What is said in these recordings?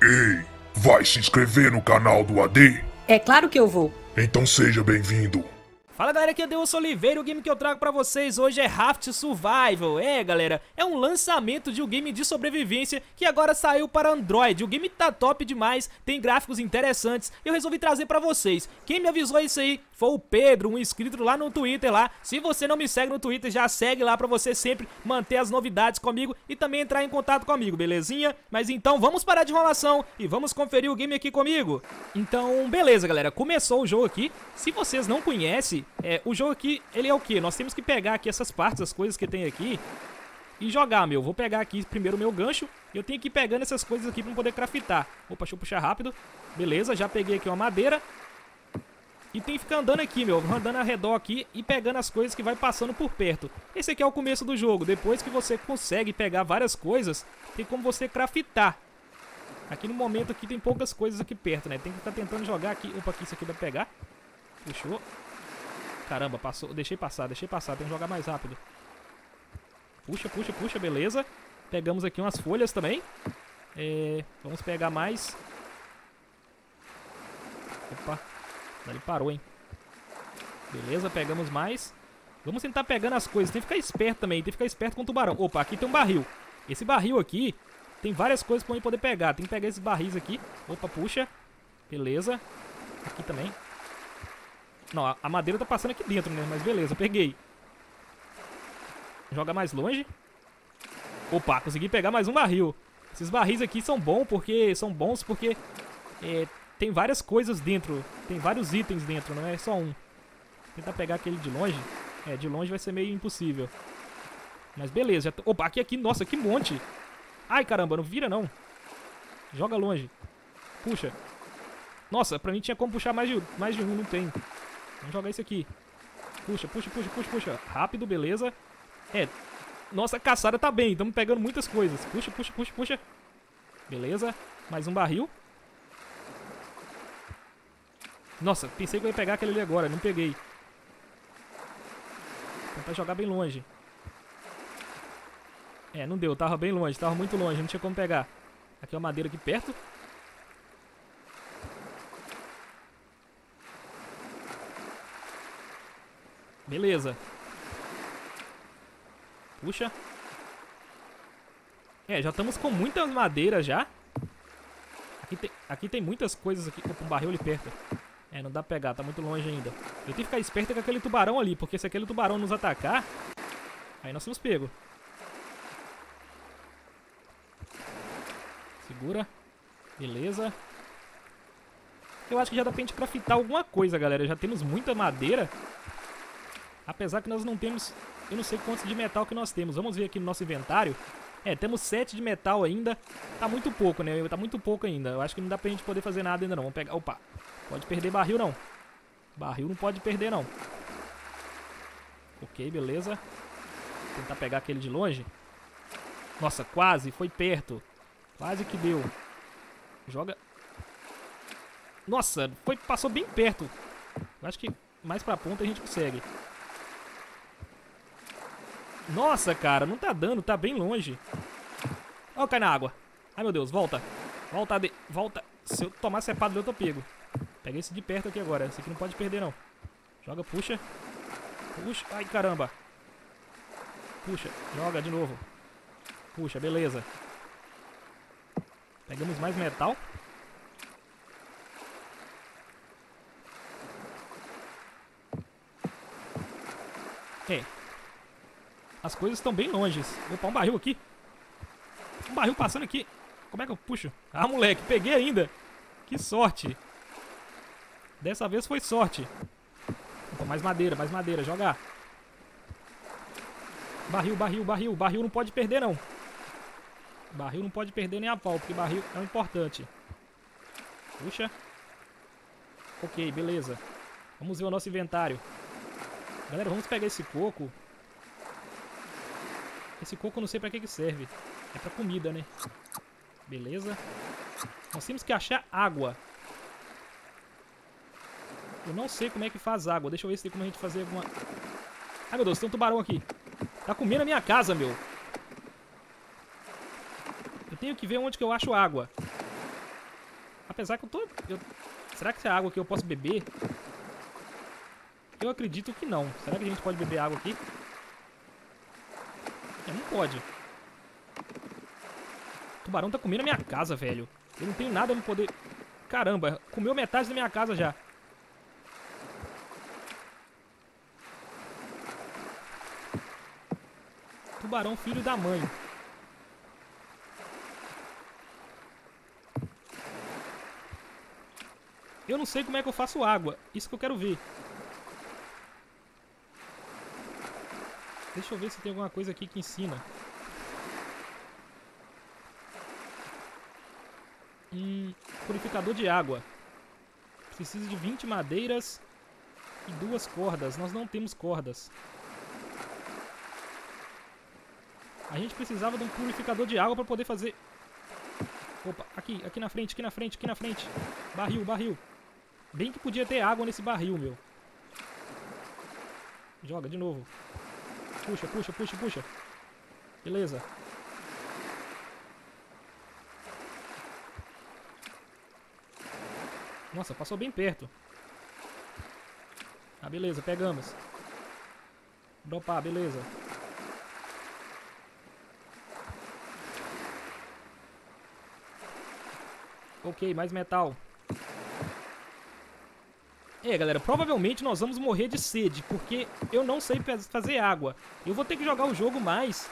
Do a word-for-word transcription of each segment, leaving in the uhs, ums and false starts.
Ei, vai se inscrever no canal do A D? É claro que eu vou. Então seja bem-vindo. Fala galera, aqui é Deus Oliveira. O game que eu trago pra vocês hoje é Raft Survival. É galera, é um lançamento de um game de sobrevivência que agora saiu para Android. O game tá top demais, tem gráficos interessantes. Eu resolvi trazer pra vocês. Quem me avisou isso aí foi o Pedro, um inscrito lá no Twitter lá. Se você não me segue no Twitter, já segue lá pra você sempre manter as novidades comigo e também entrar em contato comigo, belezinha? Mas então vamos parar de enrolação e vamos conferir o game aqui comigo. Então beleza galera, começou o jogo aqui. Se vocês não conhecem, É, o jogo aqui, ele é o que? Nós temos que pegar aqui essas partes, as coisas que tem aqui e jogar, meu. Vou pegar aqui primeiro o meu gancho e eu tenho que ir pegando essas coisas aqui pra poder craftar. Opa, deixa eu puxar rápido. Beleza, já peguei aqui uma madeira. E tem que ficar andando aqui, meu. Andando ao redor aqui e pegando as coisas que vai passando por perto. Esse aqui é o começo do jogo. Depois que você consegue pegar várias coisas, tem como você craftar. Aqui no momento aqui tem poucas coisas aqui perto, né? Tem que ficar tentando jogar aqui. Opa, aqui isso aqui dá pra pegar. Puxou. Caramba, passou. Deixei passar, deixei passar. Tem que jogar mais rápido. Puxa, puxa, puxa, beleza. Pegamos aqui umas folhas também. É, vamos pegar mais. Opa, ele parou, hein. Beleza, pegamos mais. Vamos tentar pegando as coisas. Tem que ficar esperto também, tem que ficar esperto com o tubarão. Opa, aqui tem um barril. Esse barril aqui tem várias coisas pra gente poder pegar. Tem que pegar esses barris aqui. Opa, puxa. Beleza. Aqui também. Não, a madeira tá passando aqui dentro, né? Mas beleza, peguei. Joga mais longe. Opa, consegui pegar mais um barril. Esses barris aqui são bons porque são bons porque é, tem várias coisas dentro. Tem vários itens dentro, não é só um. Vou tentar pegar aquele de longe. É, de longe vai ser meio impossível. Mas beleza. Já tô... Opa, aqui, aqui, nossa, que monte. Ai, caramba, não vira não. Joga longe. Puxa. Nossa, pra mim tinha como puxar mais de, mais de um, não tem. Vamos jogar isso aqui. Puxa, puxa, puxa, puxa, puxa. Rápido, beleza. É, nossa caçada tá bem. Estamos pegando muitas coisas. Puxa, puxa, puxa, puxa. Beleza. Mais um barril. Nossa, pensei que eu ia pegar aquele ali agora. Não peguei. Vou tentar jogar bem longe. É, não deu. Tava bem longe. Tava muito longe. Não tinha como pegar. Aqui é uma madeira aqui perto. Beleza. Puxa. É, já estamos com muitas madeiras já. Aqui tem, aqui tem muitas coisas aqui. Opa, um barril ali perto. É, não dá pra pegar, tá muito longe ainda. Eu tenho que ficar esperto com aquele tubarão ali, porque se aquele tubarão nos atacar, aí nós somos pegos. Segura. Beleza. Eu acho que já dá pra gente craftar alguma coisa, galera. Já temos muita madeira. Apesar que nós não temos, eu não sei quantos de metal que nós temos. Vamos ver aqui no nosso inventário. É, temos sete de metal ainda. Tá muito pouco, né? Tá muito pouco ainda. Eu acho que não dá pra gente poder fazer nada ainda não. Vamos pegar... Opa. Pode perder barril não. Barril não pode perder não. Ok, beleza. Vou tentar pegar aquele de longe. Nossa, quase. Foi perto. Quase que deu. Joga. Nossa, foi, passou bem perto. Eu acho que mais pra ponta a gente consegue. Nossa, cara, não tá dando, tá bem longe. Ó, cai na água. Ai, meu Deus, volta. Volta, de... volta. Se eu tomar cepado, eu tô pego. Peguei esse de perto aqui agora. Esse aqui não pode perder, não. Joga, puxa. Puxa, ai, caramba. Puxa, joga de novo. Puxa, beleza. Pegamos mais metal. É. As coisas estão bem longe. Opa, um barril aqui. Um barril passando aqui. Como é que eu puxo? Ah, moleque, peguei ainda. Que sorte. Dessa vez foi sorte. Opa, mais madeira, mais madeira. Jogar. Barril, barril, barril. Barril não pode perder, não. Barril não pode perder nem a pau, porque barril é o importante. Puxa. Ok, beleza. Vamos ver o nosso inventário. Galera, vamos pegar esse coco. Esse coco eu não sei pra que que serve. É pra comida, né? Beleza. Nós temos que achar água. Eu não sei como é que faz água. Deixa eu ver se tem como a gente fazer alguma... Ai, meu Deus, tem um tubarão aqui. Tá comendo a minha casa, meu. Eu tenho que ver onde que eu acho água. Apesar que eu tô... Eu, será que essa água aqui eu posso beber? Eu acredito que não. Será que a gente pode beber água aqui? É, não pode. O tubarão tá comendo a minha casa, velho. Eu não tenho nada pra poder... Caramba, comeu metade da minha casa já. Tubarão filho da mãe. Eu não sei como é que eu faço água. Isso que eu quero ver. Deixa eu ver se tem alguma coisa aqui que ensina. Hum, purificador de água. Precisa de vinte madeiras e duas cordas. Nós não temos cordas. A gente precisava de um purificador de água para poder fazer... Opa, aqui, aqui na frente, aqui na frente, aqui na frente. Barril, barril. Bem que podia ter água nesse barril, meu. Joga de novo. Puxa, puxa, puxa, puxa. Beleza. Nossa, passou bem perto. Ah, beleza, pegamos. Dropar, beleza. Ok, mais metal. É, galera, provavelmente nós vamos morrer de sede, porque eu não sei fazer água. Eu vou ter que jogar o jogo mais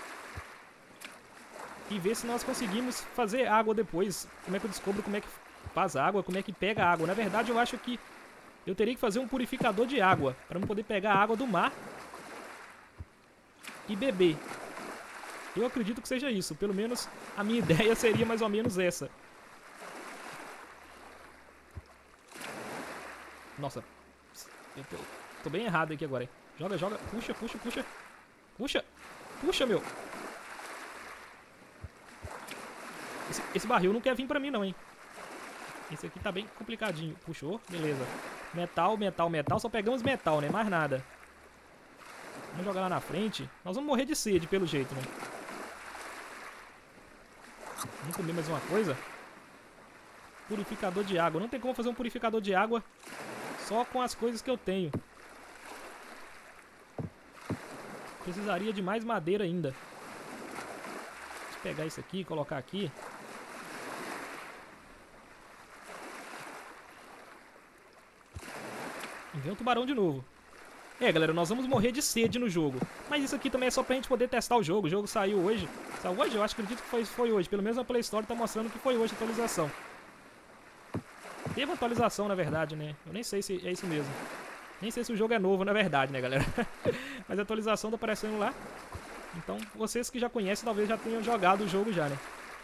e ver se nós conseguimos fazer água depois. Como é que eu descubro como é que faz água, como é que pega água. Na verdade, eu acho que eu teria que fazer um purificador de água para eu poder pegar a água do mar e beber. Eu acredito que seja isso. Pelo menos a minha ideia seria mais ou menos essa. Nossa, eu tô, tô bem errado aqui agora, hein? Joga, joga, puxa, puxa, puxa. Puxa, puxa, meu. Esse, esse barril não quer vir pra mim não, hein? Esse aqui tá bem complicadinho. Puxou, beleza. Metal, metal, metal. Só pegamos metal, né? Mais nada. Vamos jogar lá na frente. Nós vamos morrer de sede, pelo jeito, né? Vamos comer mais uma coisa. Purificador de água. Não tem como fazer um purificador de água só com as coisas que eu tenho. Precisaria de mais madeira ainda. Deixa eu pegar isso aqui e colocar aqui. E vem um tubarão de novo. É, galera, nós vamos morrer de sede no jogo. Mas isso aqui também é só pra gente poder testar o jogo. O jogo saiu hoje. Saiu hoje? Eu acho, acredito que foi, foi hoje. Pelo menos a Play Store tá mostrando que foi hoje a atualização. Teve atualização, na verdade, né? Eu nem sei se é isso mesmo. Nem sei se o jogo é novo, na verdade, né, galera? Mas a atualização tá aparecendo lá. Então, vocês que já conhecem, talvez já tenham jogado o jogo já, né?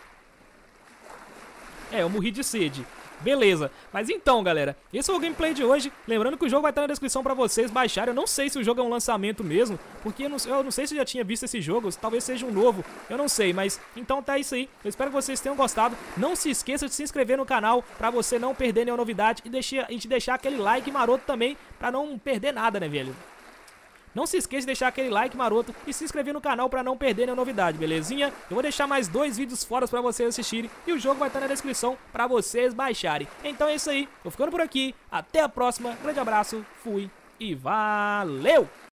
É, eu morri de sede. Beleza, mas então, galera, esse foi o gameplay de hoje. Lembrando que o jogo vai estar na descrição pra vocês baixarem. Eu não sei se o jogo é um lançamento mesmo, porque eu não, eu não sei se eu já tinha visto esse jogo. Talvez seja um novo, eu não sei. Mas então tá isso aí, eu espero que vocês tenham gostado. Não se esqueça de se inscrever no canal pra você não perder nenhuma novidade. E, deixar, e de deixar aquele like maroto também, pra não perder nada, né, velho? Não se esqueça de deixar aquele like maroto e se inscrever no canal pra não perder nenhuma novidade, belezinha? Eu vou deixar mais dois vídeos fora pra vocês assistirem e o jogo vai estar na descrição pra vocês baixarem. Então é isso aí, tô ficando por aqui, até a próxima, grande abraço, fui e valeu!